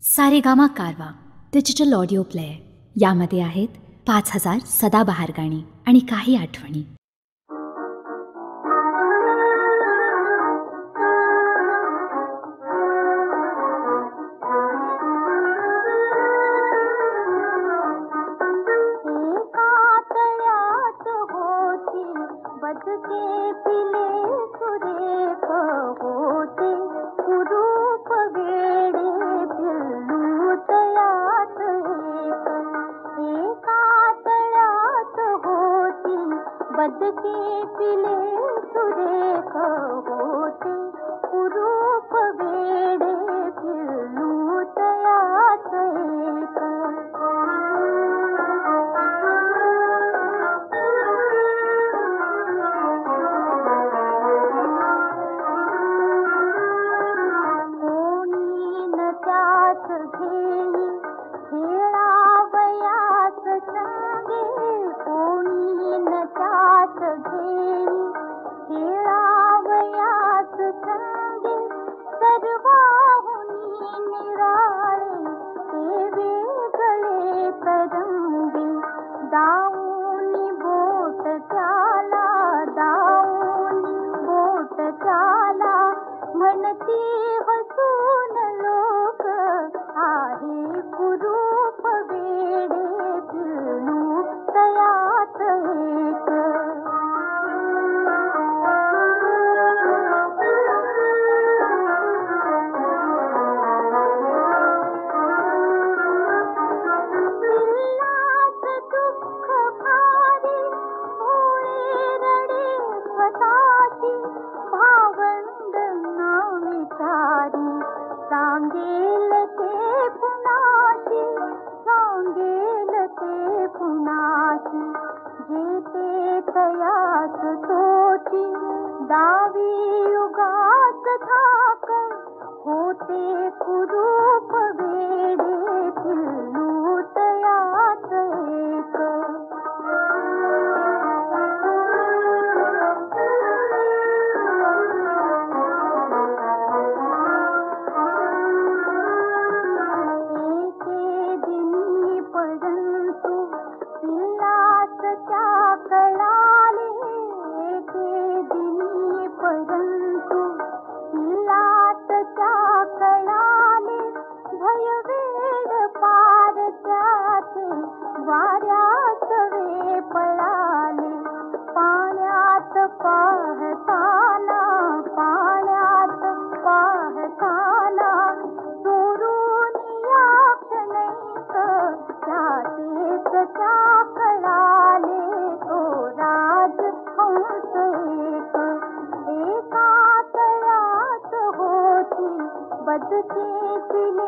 सारेगामा कारवा digital audio player. यामध्ये आहेत 5000 सदाबहार गाणी आणि काही आठवणी. बदके पिले सुरेख होते कुरूप वेडे फिरलू तयात एक. कोणी न त्यात घेई खेळावयास संगे, कोणी न त्यात घेई खेळावयास संगे, सर्वाहुनी निराळे ते वेगळे तरंगे. दाऊनी बोट त्याला, दाऊनी बोट त्याला, म्हणती हसून लोक आहे कुरूप वेडे फिरलू तयात एक. पिल्लात दुःख भारी होळे रडे स्वतःची, भावंड ना विचारी सांगेल ते पुनाशी, सांगेल ते पुनाशी. जेते तयास तोची दावी युगात थाक, होते कुरूप वेडे फिरलू तयात एक. एके दिनी परंतु पिल्लासच्या कळाले, एके दिनी परंतु पिल्लासच्या कळाले, भयवेड पार त्याचे वाऱ्यास वे पळाले. पाण्यात पाहताना, पाण्यात पाहताना, चोरून या क्षणैक त्याचेच त्या कळाले. तो राजहंस एक, एका तळ्यात होती बदके पिले